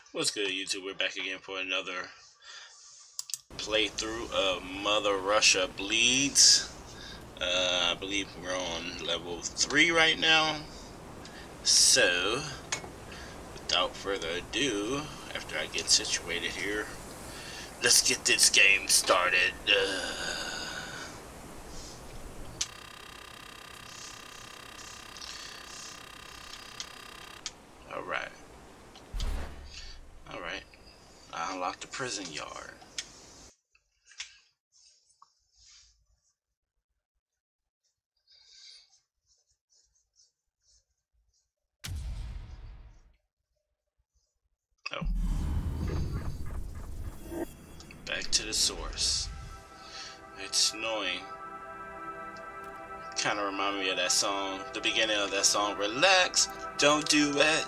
What's good, YouTube? We're back again for another playthrough of Mother Russia Bleeds. I believe we're on level 3 right now. So, without further ado, after I get situated here, let's get this game started. Alright. Alright. I unlocked the prison yard. Oh. Back to the source. It's snowing. Kind of remind me of that song, the beginning of that song, Relax, Don't Do It.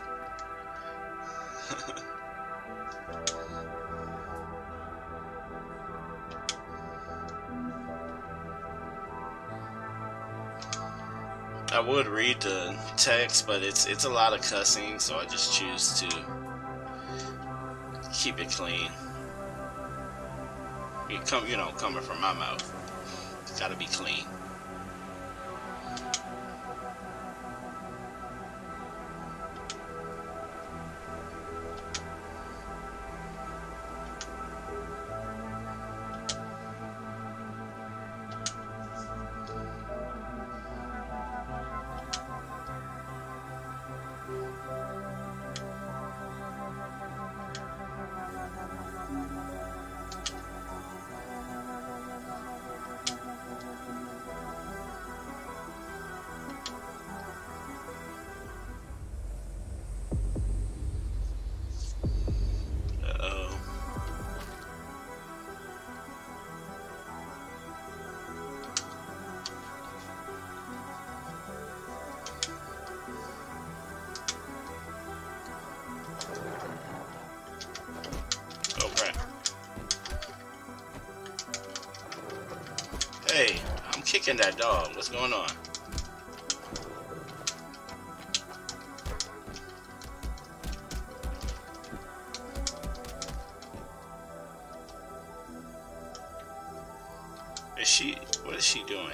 I would read the text, but it's a lot of cussing, so I just choose to keep it clean. Coming from my mouth, it's gotta be clean. Hey, I'm kicking that dog. What's going on? What is she doing?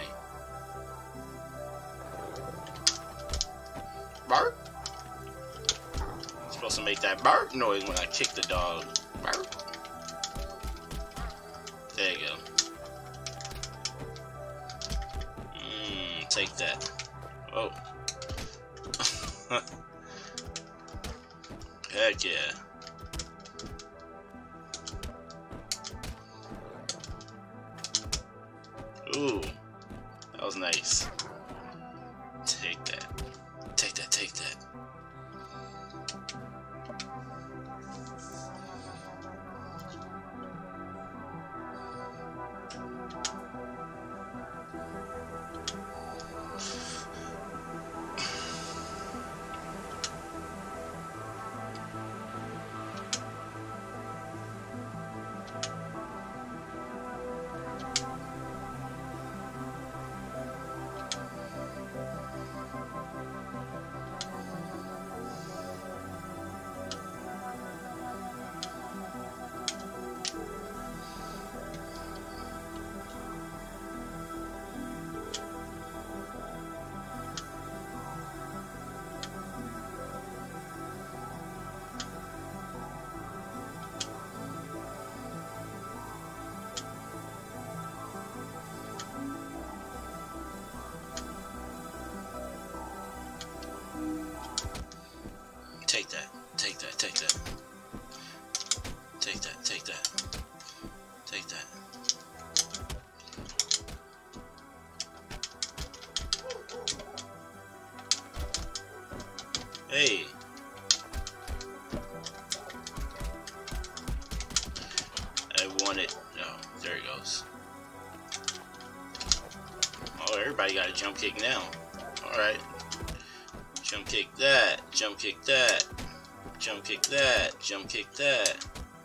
Bark? I'm supposed to make that bark noise when I kick the dog. Bark. There you go. Take that. Oh. Heck yeah. Ooh. That was nice. Take that. Take that, take that. Take that, take that, take that. Take that, take that. Take that. Hey. I want it. Oh, there he goes. Oh, everybody got a jump kick now. Alright. Jump kick that, jump kick that, jump kick that, jump kick that.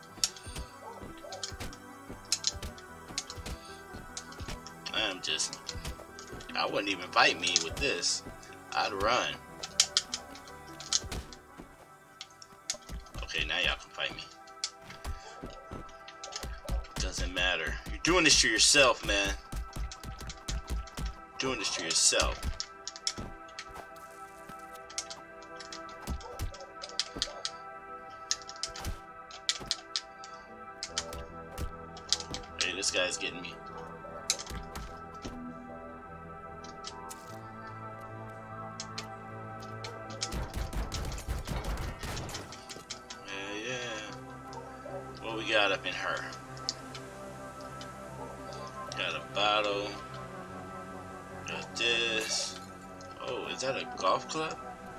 I wouldn't even fight me with this. I'd run. Okay, now y'all y'all can fight me. Doesn't matter. You're doing this to yourself, man. Doing this to yourself. Hey, this guy's getting me. What we got up in her? Got a bottle. Got this. Oh, is that a golf club?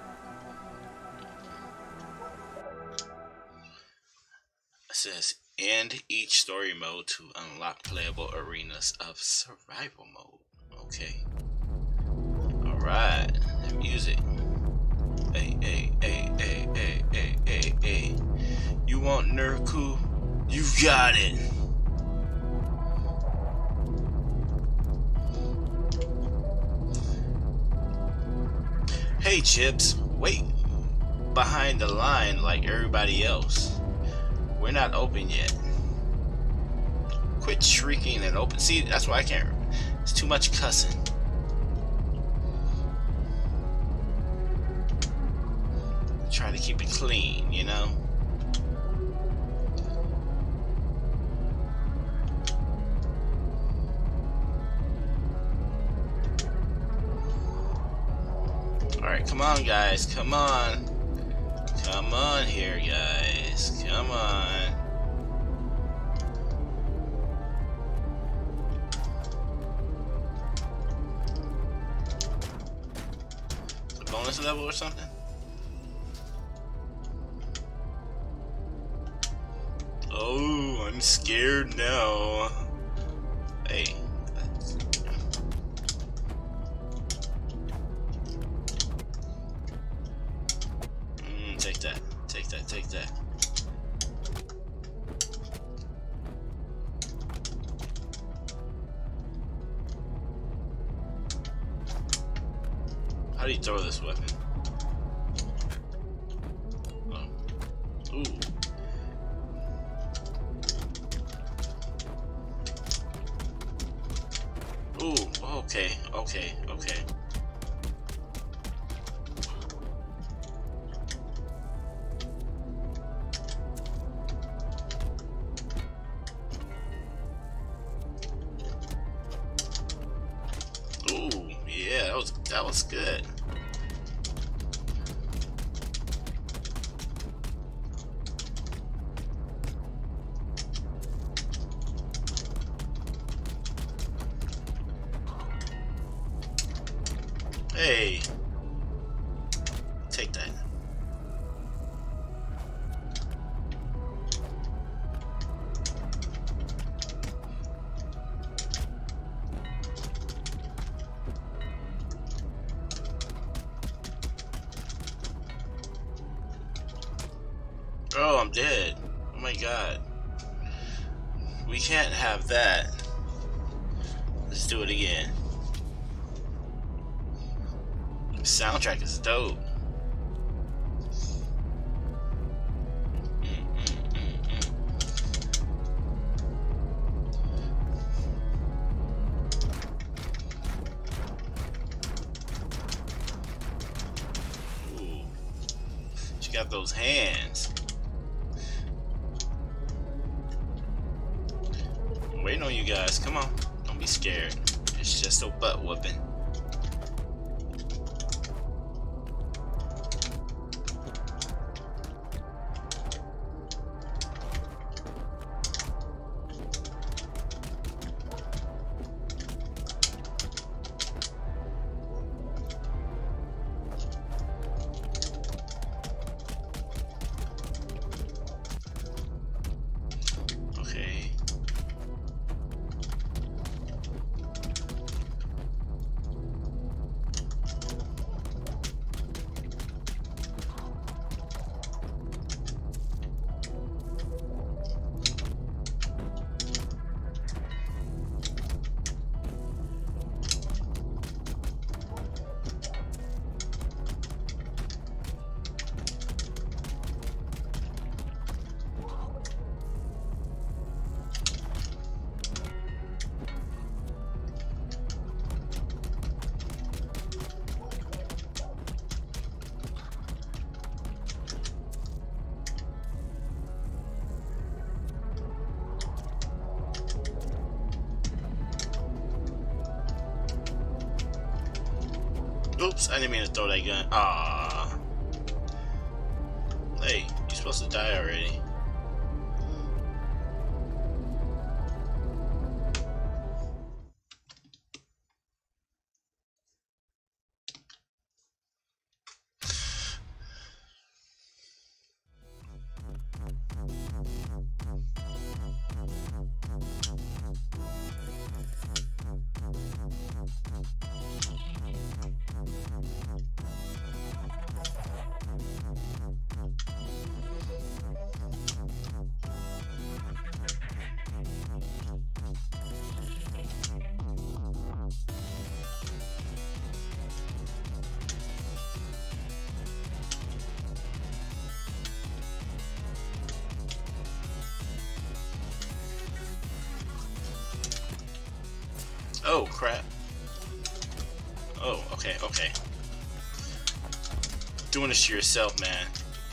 It says end each story mode to unlock playable arenas of survival mode. Okay. Alright. Music. Hey, hey, hey, hey, hey, hey, hey, hey. You want Nurku? You got it. Hey Chips, wait behind the line like everybody else. We're not open yet. Quit shrieking and open. See, that's why I can't. It's too much cussing. Try to keep it clean, you know? Alright, come on guys, come on. Come on here guys, come on. A bonus level or something? Oh, I'm scared now. Hey. Take that. Take that. Take that. How do you throw this weapon? Oh. Ooh. Ooh, okay, okay, okay. Ooh, yeah, that was good. Hey, take that. Oh, I'm dead. Oh my god. We can't have that. Let's do it again. The soundtrack is dope. Ooh. She got those hands. I'm waiting on you guys. Come on. Don't be scared. It's just a butt whooping. Oops, I didn't mean to throw that gun. Ah. Hey, you're supposed to die already. Oh, crap. Oh, okay, okay. Doing this to yourself, man.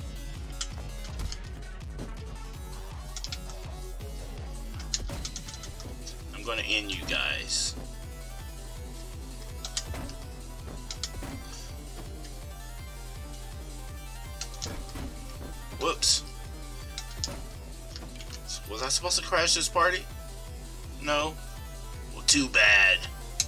I'm gonna end you guys. Whoops. Was I supposed to crash this party? No? Well, too bad.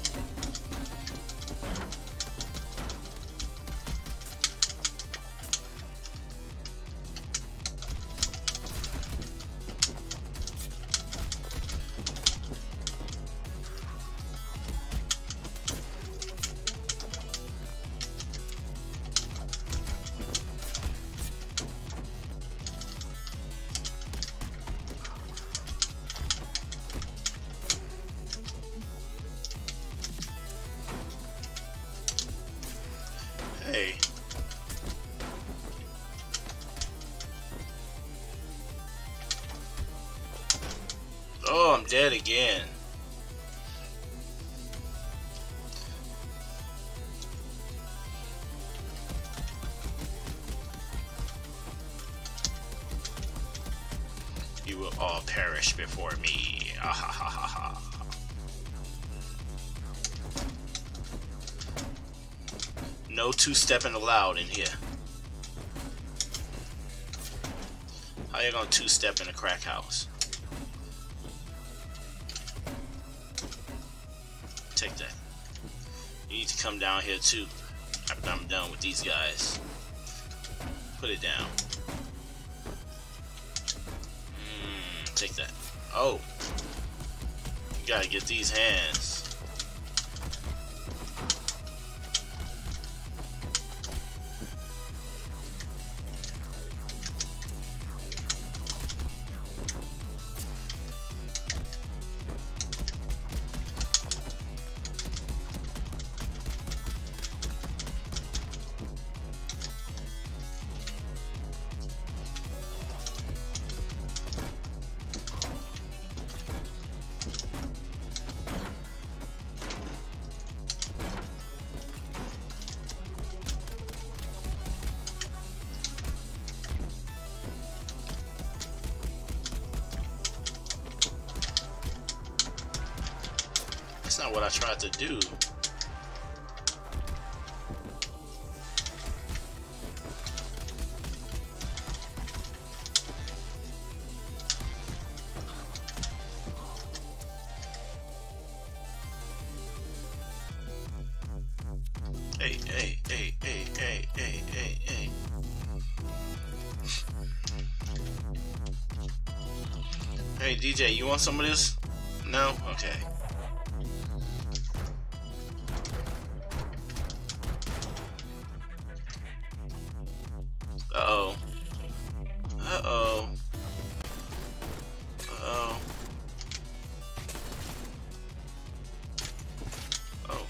Hey. Oh, I'm dead again. You will all perish before me. Ah, ha, ha, ha, ha. No two-stepping allowed in here. How you gonna two-step in a crack house? Take that. You need to come down here too after I'm done with these guys. Put it down. Take that. Oh. You gotta get these hands. That's not what I tried to do. Hey, hey, hey, hey, hey, hey, hey, hey. Hey, DJ, you want some of this? No? Okay. Uh-oh. Uh-oh. Uh-oh. Oh.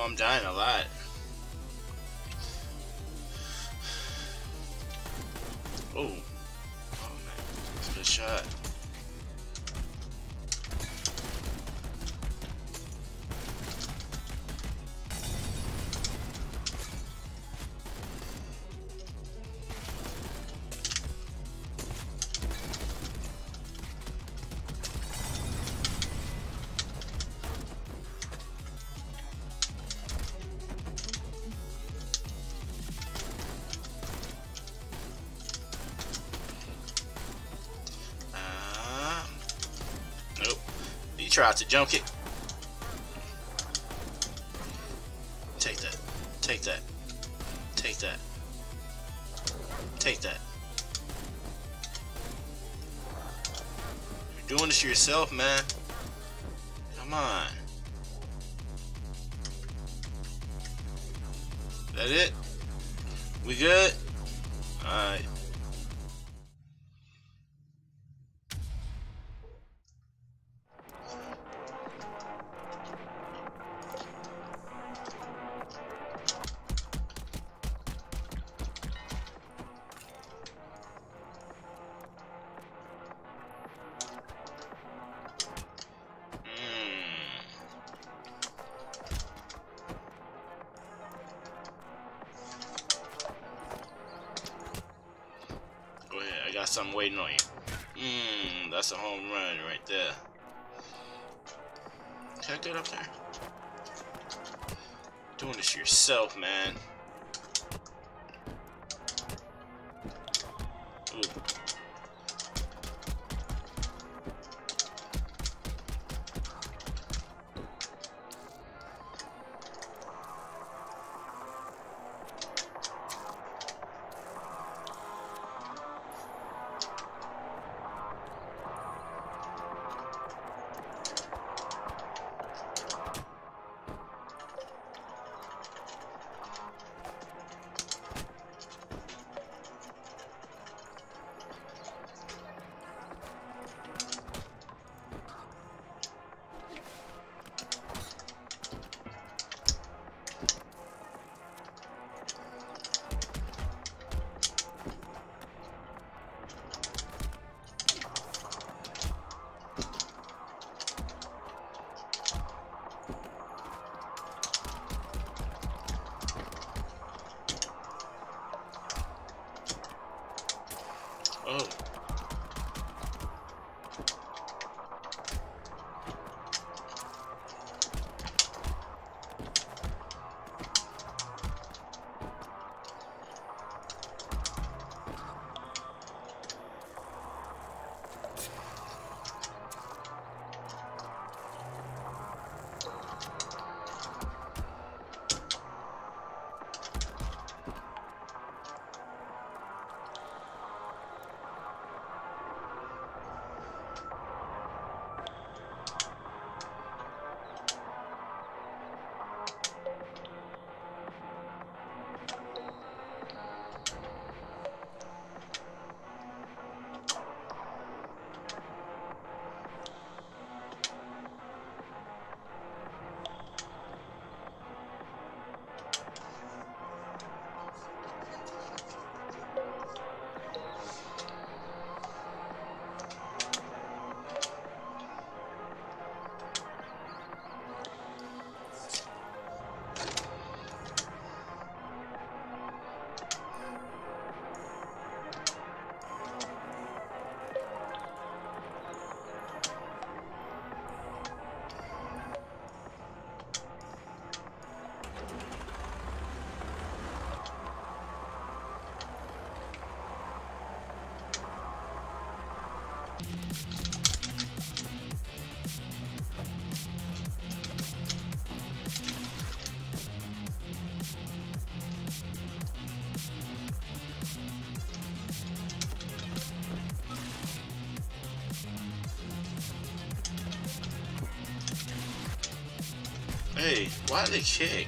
Oh, I'm dying a lot. Oh. Oh man, that's a good shot. Nope. He tried to jump kick. Take that. Take that. Take that. Take that. You're doing this to yourself, man. Come on. That it? We good? Alright. Go ahead, I got something waiting on you. That's a home run right there. Can I get up there? Doing this yourself, man. Ooh. Oh. Hey, why did they kick?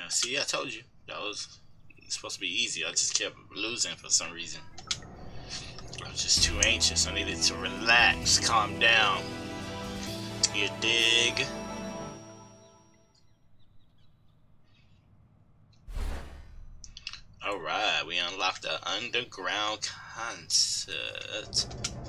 See, I told you that was supposed to be easy. I just kept losing for some reason. I was just too anxious. I needed to relax, calm down. You dig? Alright, we unlocked the underground concert.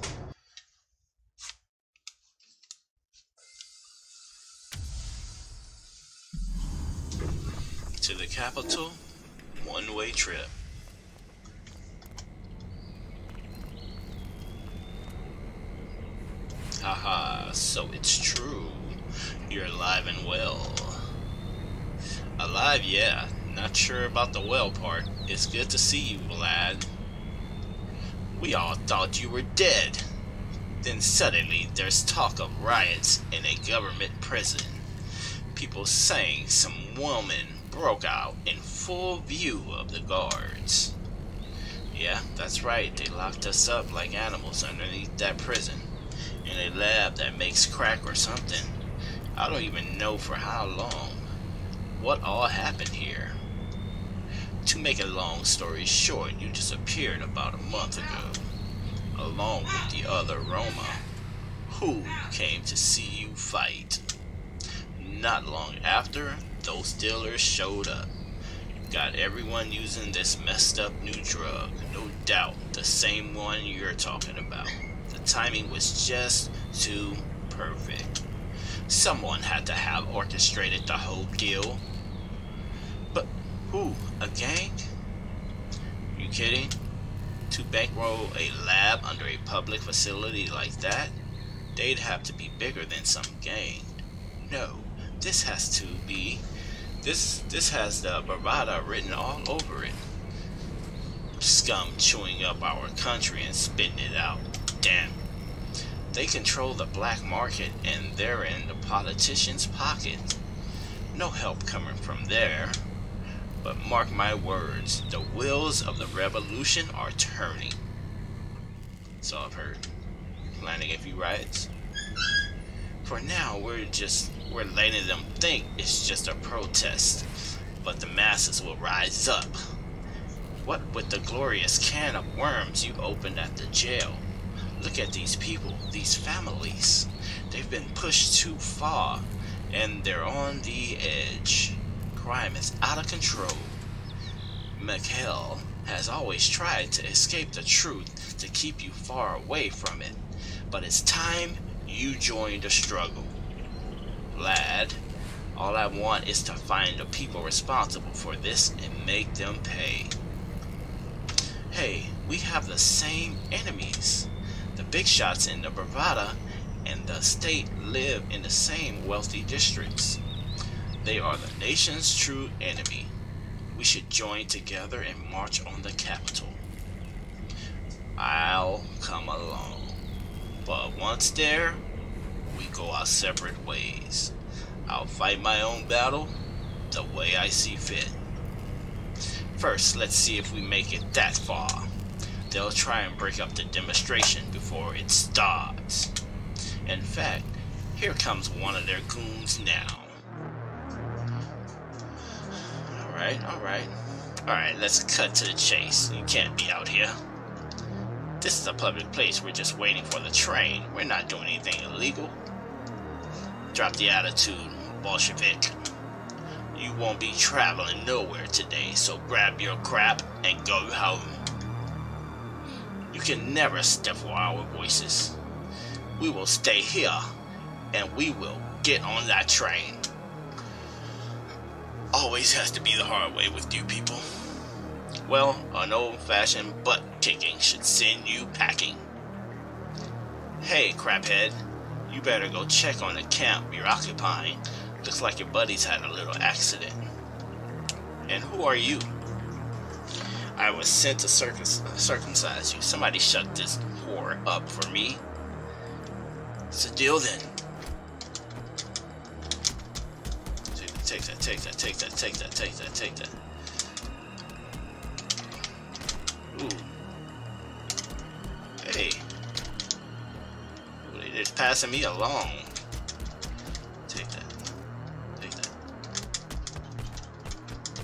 To the capital, one-way trip. Haha, so it's true. You're alive and well. Alive, yeah. Not sure about the well part. It's good to see you, lad. We all thought you were dead. Then suddenly there's talk of riots in a government prison. People saying some woman broke out in full view of the guards. Yeah, that's right. They locked us up like animals underneath that prison. In a lab that makes crack or something. I don't even know for how long. What all happened here? To make a long story short, you disappeared about a month ago, along with the other Roma, who came to see you fight. Not long after, those dealers showed up. Got everyone using this messed up new drug, no doubt the same one you're talking about. The timing was just too perfect. Someone had to have orchestrated the whole deal. But who? A gang? You kidding? To bankroll a lab under a public facility like that? They'd have to be bigger than some gang. No, this has to be... This has the bravada written all over it. Scum chewing up our country and spitting it out. Damn. They control the black market and they're in the politicians' pocket. No help coming from there. But mark my words, the wheels of the revolution are turning. So I've heard. Planning a few riots. For now, we're letting them think it's just a protest. But the masses will rise up. What with the glorious can of worms you opened at the jail? Look at these people, these families. They've been pushed too far, and they're on the edge. Crime is out of control. Mikhail has always tried to escape the truth to keep you far away from it. But it's time you joined the struggle. Lad, all I want is to find the people responsible for this and make them pay. Hey, we have the same enemies. The big shots in the Bravada and the state live in the same wealthy districts. They are the nation's true enemy. We should join together and march on the capital. I'll come along. But once there, we go our separate ways. I'll fight my own battle the way I see fit. First, let's see if we make it that far. They'll try and break up the demonstration before it starts. In fact, here comes one of their goons now. Alright, let's cut to the chase. You can't be out here. This is a public place. We're just waiting for the train. We're not doing anything illegal. Drop the attitude, Bolshevik. You won't be traveling nowhere today, so grab your crap and go home. You can never stifle our voices. We will stay here, and we will get on that train. Always has to be the hard way with you people. Well, an old-fashioned butt-kicking should send you packing. Hey, craphead, you better go check on the camp you're occupying. Looks like your buddies had a little accident. And who are you? I was sent to circumcise you. Somebody shut this whore up for me. It's a deal then. Take that. Ooh. Hey. Ooh, they're just passing me along. Take that.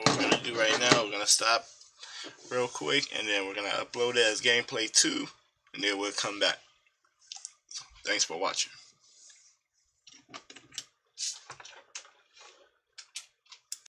what we're gonna do right now, we're gonna stop real quick, and then we're gonna upload it as gameplay 2, and then we'll come back. Thanks for watching.